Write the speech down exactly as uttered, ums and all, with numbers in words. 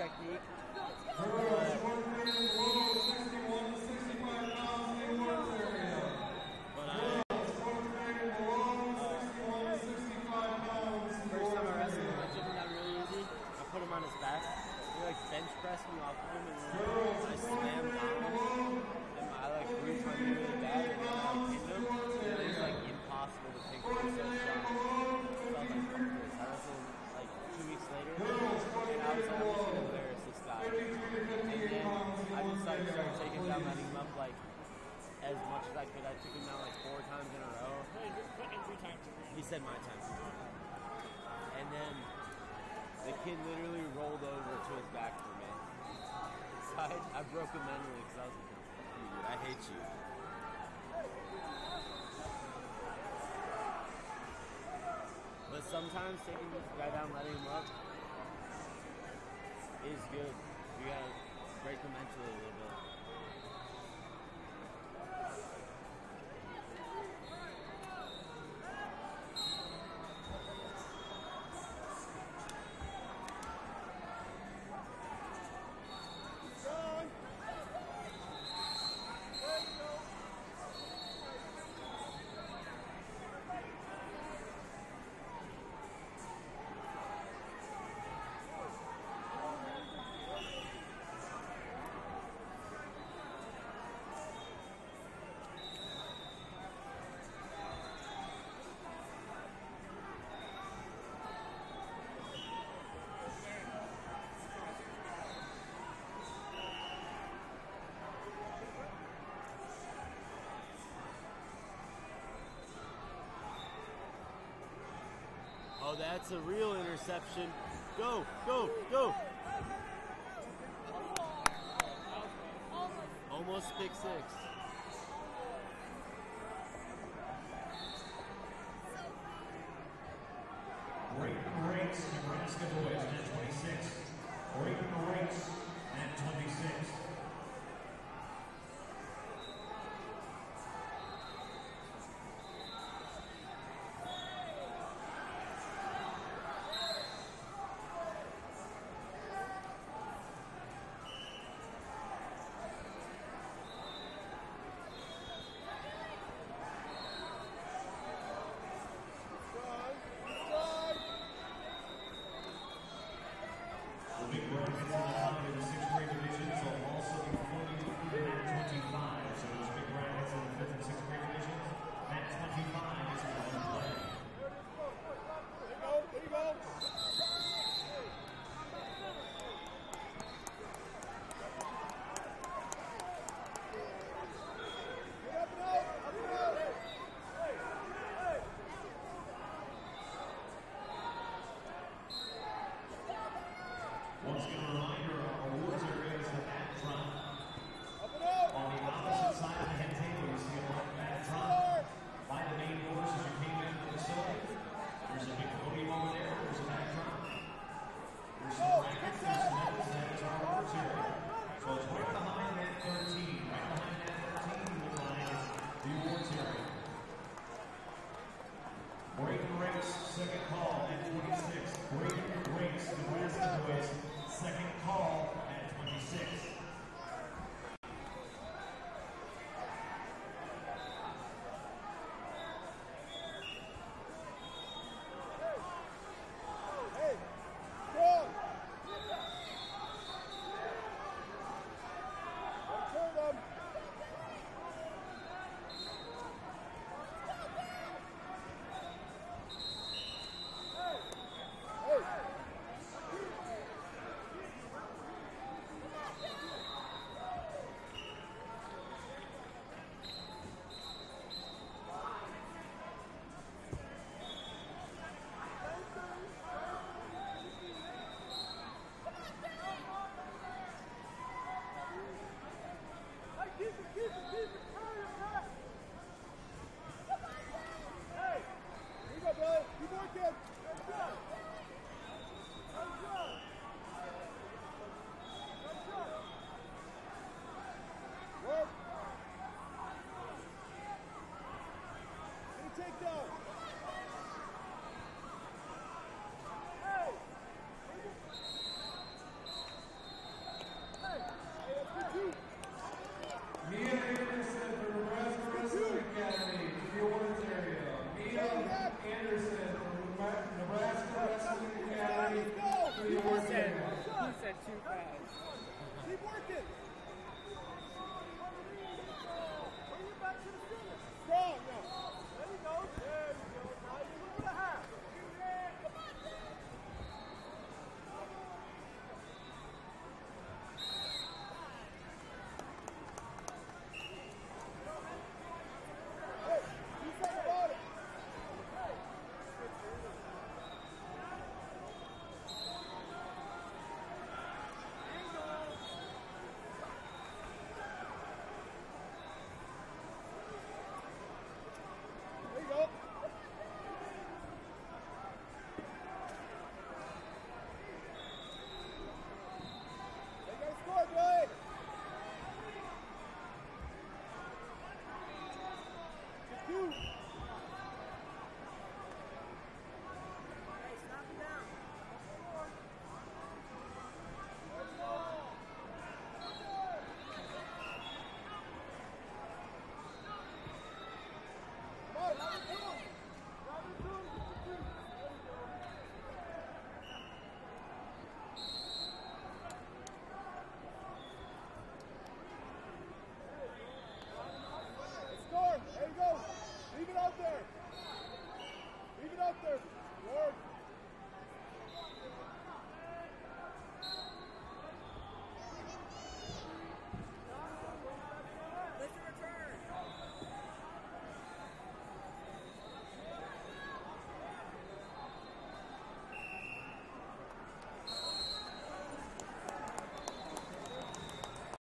technique. Girls, short man below sixty-one to sixty-five pounds in the awards area. But I, Girls, short man below sixty-one to sixty-five pounds in the first time I awards wrestled, area. I took him down really easy. I put him on his back. He like bench pressed me off of him, and then Girls, I short slammed man down. below And I like bruised my knee really bad, and then I like, pinned him. And it was like impossible to pick short this up man shot. below So I was like, fuck this. I wrestled like two weeks later, and I was like, I'm just gonna embarrass this guy. fifty-three to fifty-eight pounds in the I awards just like started area. taking down, letting him up like as much as I could. I took him down like four times in a row. And three times. He said my time. And then the kid literally rolled over to his back for me. So I, I broke him mentally because I was like, dude, I hate you. But sometimes taking this guy down, letting him up is good. You gotta break him mentally a little bit. Oh, that's a real interception. Go, go, go. Almost pick six. Creighton Rakes, Nebraska boys at twenty-six. Creighton Rakes at twenty-six. thirty.